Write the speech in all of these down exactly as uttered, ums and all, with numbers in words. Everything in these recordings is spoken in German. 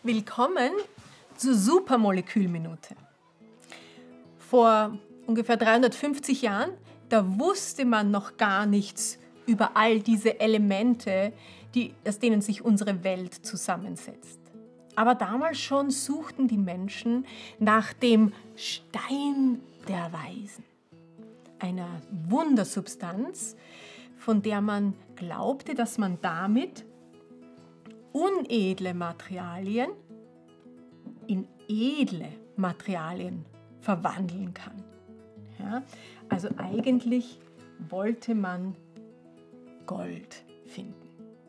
Willkommen zur Supermolekülminute. Vor ungefähr dreihundertfünfzig Jahren, da wusste man noch gar nichts über all diese Elemente, die, aus denen sich unsere Welt zusammensetzt. Aber damals schon suchten die Menschen nach dem Stein der Weisen, einer Wundersubstanz, von der man glaubte, dass man damit unedle Materialien in edle Materialien verwandeln kann. Ja, also eigentlich wollte man Gold finden.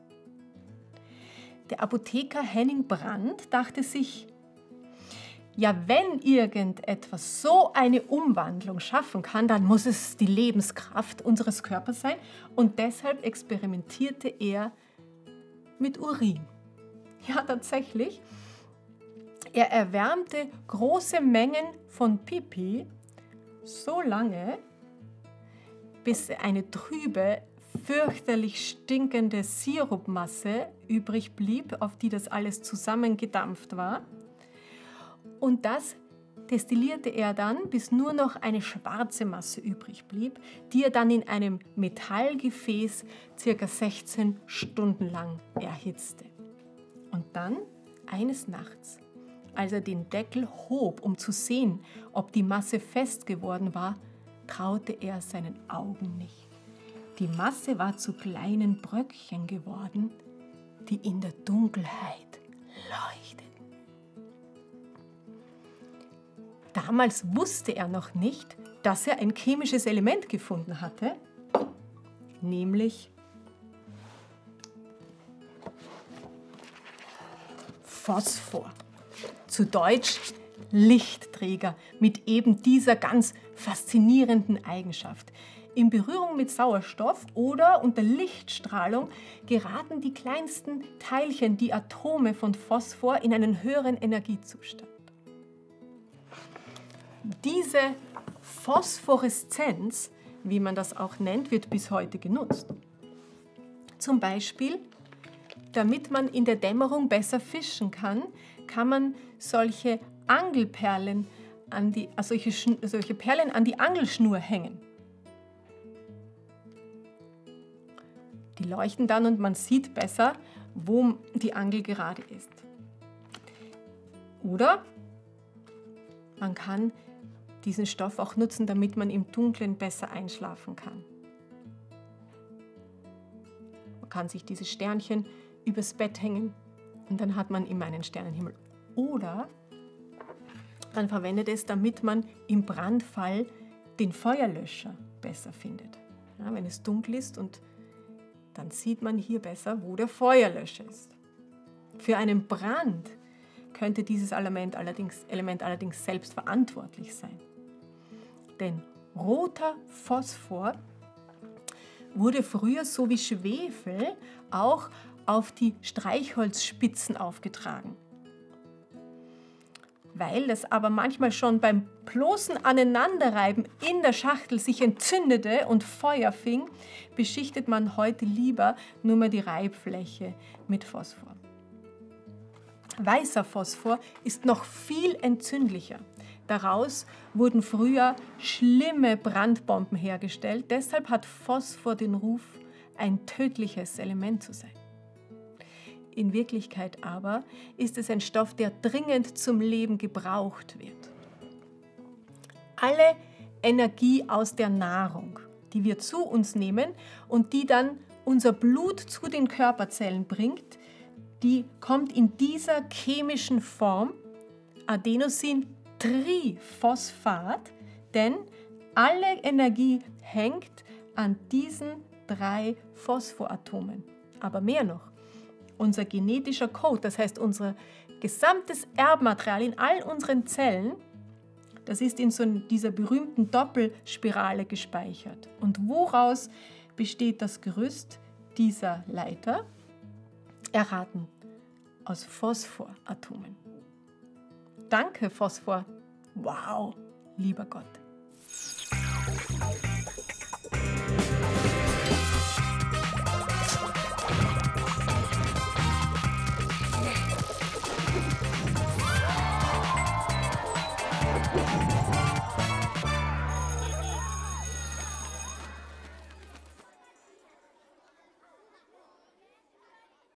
Der Apotheker Henning Brand dachte sich, ja, wenn irgendetwas so eine Umwandlung schaffen kann, dann muss es die Lebenskraft unseres Körpers sein, und deshalb experimentierte er mit Urin. Ja, tatsächlich. Er erwärmte große Mengen von Pipi so lange, bis eine trübe, fürchterlich stinkende Sirupmasse übrig blieb, auf die das alles zusammengedampft war. Und das destillierte er dann, bis nur noch eine schwarze Masse übrig blieb, die er dann in einem Metallgefäß circa sechzehn Stunden lang erhitzte. Und dann, eines Nachts, als er den Deckel hob, um zu sehen, ob die Masse fest geworden war, traute er seinen Augen nicht. Die Masse war zu kleinen Bröckchen geworden, die in der Dunkelheit leuchteten. Damals wusste er noch nicht, dass er ein chemisches Element gefunden hatte, nämlich Phosphor. Zu Deutsch Lichtträger mit eben dieser ganz faszinierenden Eigenschaft. In Berührung mit Sauerstoff oder unter Lichtstrahlung geraten die kleinsten Teilchen, die Atome von Phosphor, in einen höheren Energiezustand. Diese Phosphoreszenz, wie man das auch nennt, wird bis heute genutzt. Zum Beispiel, damit man in der Dämmerung besser fischen kann, kann man solche Angelperlen an die, also solche, solche Perlen an die Angelschnur hängen. Die leuchten dann und man sieht besser, wo die Angel gerade ist. Oder man kann diesen Stoff auch nutzen, damit man im Dunkeln besser einschlafen kann. Man kann sich diese Sternchen übers Bett hängen und dann hat man immer einen Sternenhimmel. Oder man verwendet es, damit man im Brandfall den Feuerlöscher besser findet. Ja, wenn es dunkel ist, und dann sieht man hier besser, wo der Feuerlöscher ist. Für einen Brand könnte dieses Element allerdings, Element allerdings selbst verantwortlich sein. Denn roter Phosphor wurde früher so wie Schwefel auch auf die Streichholzspitzen aufgetragen. Weil das aber manchmal schon beim bloßen Aneinanderreiben in der Schachtel sich entzündete und Feuer fing, beschichtet man heute lieber nur mehr die Reibfläche mit Phosphor. Weißer Phosphor ist noch viel entzündlicher. Daraus wurden früher schlimme Brandbomben hergestellt. Deshalb hat Phosphor den Ruf, ein tödliches Element zu sein. In Wirklichkeit aber ist es ein Stoff, der dringend zum Leben gebraucht wird. Alle Energie aus der Nahrung, die wir zu uns nehmen und die dann unser Blut zu den Körperzellen bringt, die kommt in dieser chemischen Form Adenosintriphosphat, denn alle Energie hängt an diesen drei Phosphoratomen. Aber mehr noch. Unser genetischer Code, das heißt unser gesamtes Erbmaterial in all unseren Zellen, das ist in so dieser berühmten Doppelspirale gespeichert. Und woraus besteht das Gerüst dieser Leiter? Erraten, aus Phosphoratomen. Danke, Phosphor. Wow, lieber Gott.